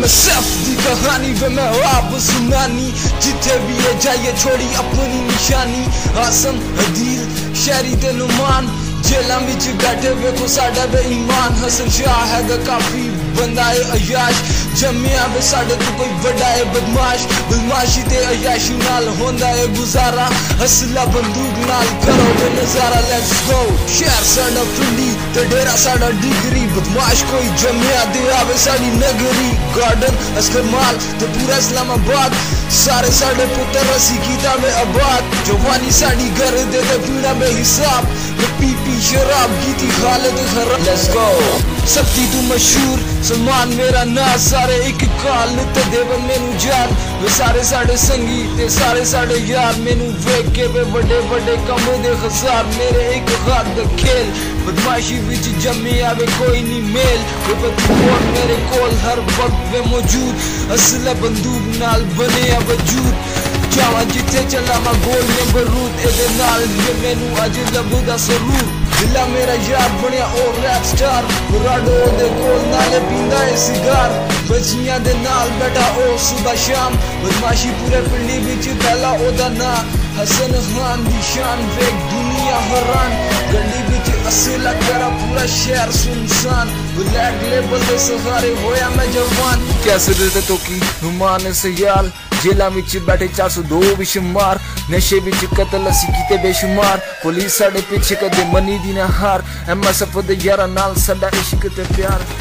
सफ दी कहानी वे मैं आप सुनानी जिथे भी है जाइए छोड़ी अपनी निशानी आसम हदील शहरी ते नुमान जेलों विच बैठे वेखो साडा बेईमान हसन शाह है काफी बंदा है अयाश जम्मिया वे साडे तो कोई बड़ा है बदमाश बदमाशी ते अयाशी नाल होंदा है गुजारा असला बंदूक नाल करो वे नजारा लेट्स गो शहर साडा पिंडी ते डेरा साडा डिग्री बदमाश कोई जम्मिया दे आवे साडी नगरी गार्डन अस्कर माल ते पूरा इस्लामाबाद सारे साडे पुत्र रसी कीता में आबाद जवानी साडी घर दे पीड़ा में हिसाब पी पी शराब गीती हालत खराब लेट्स गो सबती तू मशहूर सलमान मेरा ना सारे एक काल ते देवन मेनू जान वे सारे साडे संगी ते सारे साडे यार मेनू वेख के वे बड़े बड़े कम दे खसार मेरे एक हाथ दा खेल बदमाशी विच जम्मी आवे कोई नहीं मेल वे बदमाश मेरे कोल हर वक्त वे मौजूद असला बंदूक नाल बने आ वजूद जावा जिथे चला मा गोल ने बरूद एदे नाल ये मेनू अज लभदा सरूर दिला मेरा यार बनिया ओ रैप स्टार राडो दे कोल नाले पींदा है सिगार बचियां दे नाल बैठा ओ सुबह शाम बदमाशी पूरे पिंडी विच पहला ओदा ना हसन खान दी शान वेख दुनिया हैरान गंडी विच असला करा पूरा शहर सुनसान ब्लैक लेबल दे सहारे होया मैं जवान कैसे देते तो की नुमान से याल जेला विच बैठे 402 बेशुमार नशे विच कतल असी कीते बेशुमार पुलिस साडे पीछे कदे मनी दी ना हार एमएसएफ दे यारा नाल साडा इश्क ते प्यार